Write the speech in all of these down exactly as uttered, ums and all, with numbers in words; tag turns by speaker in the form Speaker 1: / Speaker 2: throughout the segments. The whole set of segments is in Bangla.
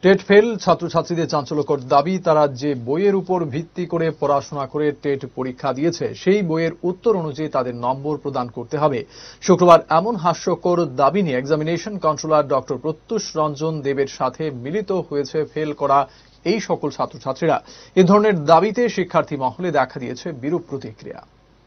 Speaker 1: টেট ফেল ছাত্রছাত্রীদের চাঞ্চল্যকর দাবি, তারা যে বইয়ের উপর ভিত্তি করে পড়াশোনা করে টেট পরীক্ষা দিয়েছে সেই বইয়ের উত্তর অনুযায়ী তাদের নম্বর প্রদান করতে হবে। শুক্রবার এমন হাস্যকর দাবি নিয়ে examination controller doctor Pratyush Ranjan দেবের সাথে মিলিত হয়েছে ফেল করা এই সকল ছাত্রছাত্রীরা। এ ধরনের দাবিতে শিক্ষার্থী মহলে দেখা দিয়েছে বিরূপ প্রতিক্রিয়া।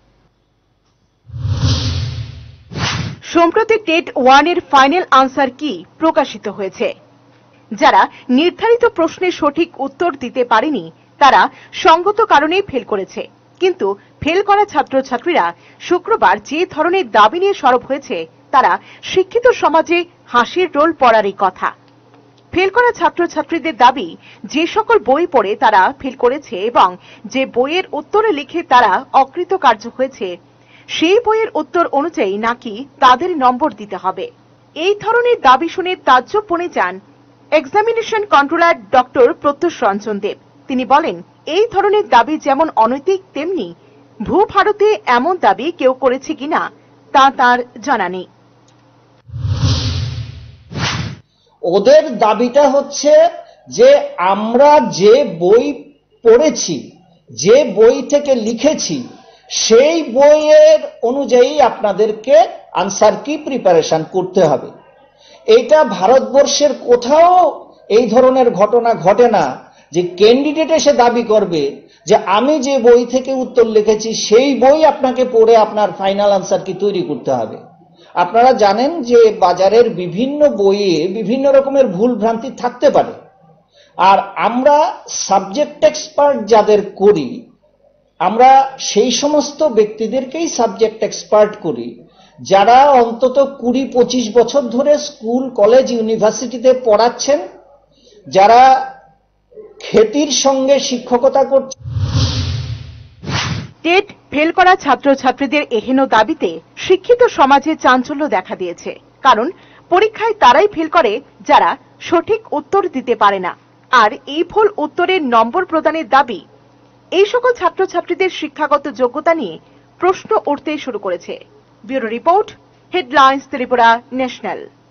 Speaker 2: সম্প্রতি টেট ওয়ানের ফাইনাল আনসার কি প্রকাশিত হয়েছে। যারা নির্ধারিত প্রশ্নের সঠিক উত্তর দিতে পারেনি তারা সঙ্গত কারণে ফেল করেছে, কিন্তু ফেল করা ছাত্রছাত্রীরা শুক্রবার যে ধরনের দাবি নিয়ে সরব হয়েছে তারা শিক্ষিত সমাজে হাসির রোল পড়ারই কথা। ফেল করা ছাত্রছাত্রীদের দাবি, যে সকল বই পড়ে তারা ফেল করেছে এবং যে বইয়ের উত্তরে লিখে তারা অকৃতকার্য হয়েছে সেই বইয়ের উত্তর অনুযায়ী নাকি তাদের নম্বর দিতে হবে। এই ধরনের দাবি শুনে তাজ্জব বনে যান examination controller doctor Pratyush Ranjan Deb. তিনি বলেন, এই ধরনের দাবি যেমন অনৈতিক তেমনি ভূ ভারতে এমন দাবি কেউ করেছে কিনা তা তার জানা নেই।
Speaker 3: ওদের দাবিটা হচ্ছে যে আমরা যে বই পড়েছি, যে বই থেকে লিখেছি সেই বইয়ের অনুযায়ী আপনাদেরকে আনসার কি প্রিপারেশন করতে হবে। এটা ভারতবর্ষের কোথাও এই ধরনের ঘটনা ঘটে না যে ক্যান্ডিডেট এসে দাবি করবে যে আমি যে বই থেকে উত্তর লিখেছি সেই বই আপনাকে পড়ে আপনার ফাইনাল আনসার কি তৈরি করতে হবে। আপনারা জানেন যে বাজারের বিভিন্ন বইয়ে বিভিন্ন রকমের ভুল ভ্রান্তি থাকতে পারে, আর আমরা সাবজেক্ট এক্সপার্ট যাদের করি আমরা সেই সমস্ত ব্যক্তিদেরকেই সাবজেক্ট এক্সপার্ট করি যারা অন্তত কুড়ি পঁচিশ বছর ধরে স্কুল কলেজ ইউনিভার্সিটিতে পড়াচ্ছেন, যারা খ্যাতির সঙ্গে শিক্ষকতা করছেন।
Speaker 2: টেট ফেল করা ছাত্রছাত্রীদের এহেন দাবিতে শিক্ষিত সমাজে চাঞ্চল্য দেখা দিয়েছে, কারণ পরীক্ষায় তারাই ফেল করে যারা সঠিক উত্তর দিতে পারে না। আর এই ভুল উত্তরের নম্বর প্রদানের দাবি এই সকল ছাত্রছাত্রীদের শিক্ষাগত যোগ্যতা নিয়ে প্রশ্ন উঠতে শুরু করেছে। Bureau report, headlines Tripura national.